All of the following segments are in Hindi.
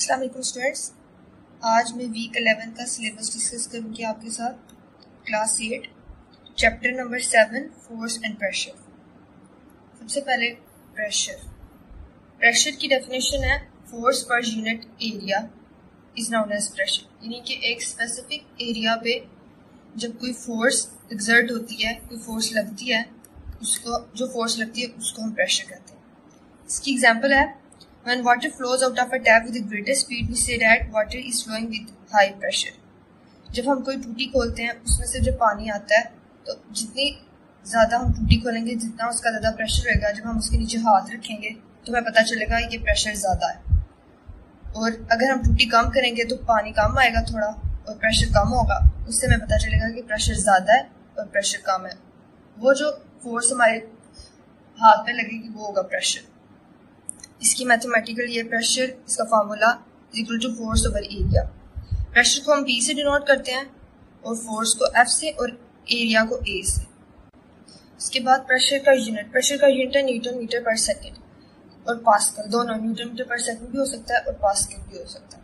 अस्सलाम वालेकुम स्टूडेंट्स, आज मैं वीक 11 का सिलेबस डिस्कस करूँगी आपके साथ। Class 8 chapter number 7 force and pressure. सबसे पहले प्रेशर की डेफिनेशन है force per unit area is known as pressure, यानी कि एक स्पेसिफिक एरिया पे जब कोई फोर्स एक्सर्ट होती है, कोई फोर्स लगती है, उसको जो फोर्स लगती है उसको हम प्रेशर कहते हैं। इसकी एग्जांपल है when water flows out of a tap with a greater speed we say that water is flowing with high pressure। जब हम कोई टूटी खोलते हैं उसमें से जब पानी आता है तो जितनी ज़्यादा हम टूटी खोलेंगे जितना उसका ज़्यादा प्रेशर रहेगा। जब हम उसके नीचे हाथ रखेंगे तो हमें पता चलेगा ये प्रेशर ज़्यादा है, और अगर हम टूटी कम करेंगे तो पानी कम आएगा थोड़ा और प्रेशर कम होगा, उससे हमें पता चलेगा कि प्रेशर ज़्यादा है और प्रेशर कम है। वो जो फोर्स हमारे हाथ पे लगेगी वो होगा प्रेशर। इसकी मैथमेटिकल ये प्रेशर, इसका formula equal to force over area. Pressure को हम P से डिनोट करते हैं और फोर्स को F से और एरिया को A से। इसके बाद प्रेशर का यूनिट है न्यूटन मीटर पर सेकंड और पास्कल, दोनों न्यूटन मीटर पर सेकंड भी हो सकता है और पास्कल भी हो सकता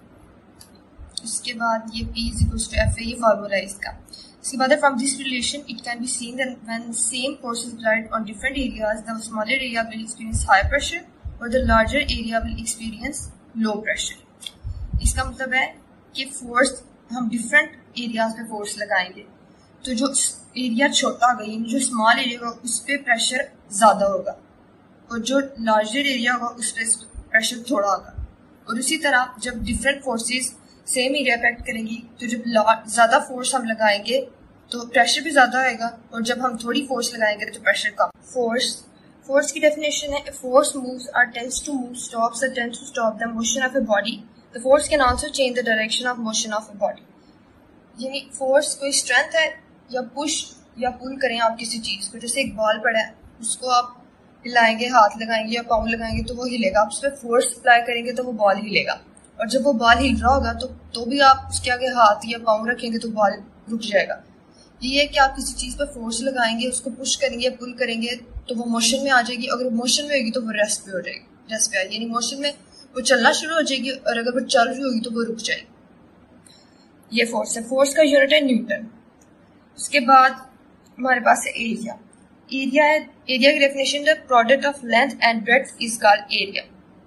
है। इसके बाद ये P is equal to F है, ये फार्मूला है इसका। इसके बाद from this relation it can be seen that when same force is applied on different areas the smaller area will experience high pressure और the larger area will experience low pressure. इसका मतलब है कि फोर्स हम डिफरेंट एरियाज पे फोर्स लगाएंगे तो जो एरिया छोटा होगा, यानी जो स्मॉल एरिया होगा उस पर प्रेशर ज़्यादा होगा और जो लार्जर एरिया होगा उस पर प्रेशर थोड़ा होगा। और उसी तरह जब different forces same area affect करेंगी तो जब ज़्यादा फोर्स हम लगाएंगे तो प्रेशर भी ज़्यादा आएगा और जब हम थोड़ी फोर्स लगाएंगे तो प्रेशर कम। फोर्स की डेफिनेशन है फोर्स मूव्स और टेंड्स टू मूव, स्टॉप्स और tends to stop the motion of a body. The force can also change the direction of motion of a body. यानी फोर्स कोई स्ट्रेंथ है या पुश या पुल करें आप किसी चीज को, जैसे एक बॉल पड़ा है उसको आप हिलाएंगे, हाथ लगाएंगे या पाँव लगाएंगे तो वो हिलेगा। आप उस पर फोर्स अप्लाई करेंगे तो वो बॉल हिलेगा, और जब वो बॉल हिल रहा होगा तो भी आप उसके आगे हाथ या पाँव रखेंगे तो बॉल रुक जाएगा। ये है कि आप किसी चीज पर फोर्स लगाएंगे, उसको पुश करेंगे, पुल करेंगे तो वो मोशन में आ जाएगी। अगर मोशन में होगी तो वो रेस्ट पे हो जाएगी, रेस्ट पे आएगी, यानी मोशन में वो चलना शुरू हो जाएगी, और अगर वो चल रही होगी तो वो रुक जाएगी। ये फोर्स है। फोर्स का यूनिट है न्यूटन। उसके बाद हमारे पास है एरिया। एरिया की डेफिनेशन है product of length and breadth is called area.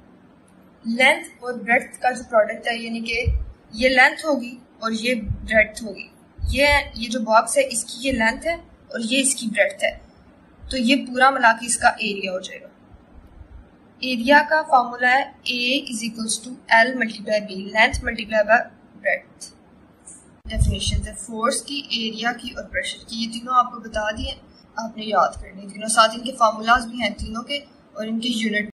Length और ब्रेड्थ का जो प्रोडक्ट है, यानी कि ये लेंथ होगी और ये ब्रेड्थ होगी। ये जो बॉक्स है इसकी ये लेंथ है और ये इसकी ब्रेड्थ है, तो ये पूरा मिला के इसका एरिया हो जाएगा। एरिया का फॉर्मूला है A is equals to L multiply B, length multiply by breadth. Definition है फोर्स की, एरिया की और प्रेशर की। ये तीनों आपको बता दिए, आपने याद करने तीनों, साथ इनके फार्मूलाज भी हैं तीनों के और इनके यूनिट